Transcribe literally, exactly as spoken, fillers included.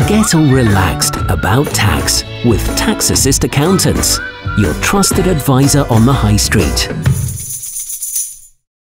Get all relaxed about tax with TaxAssist Accountants, your trusted advisor on the High Street.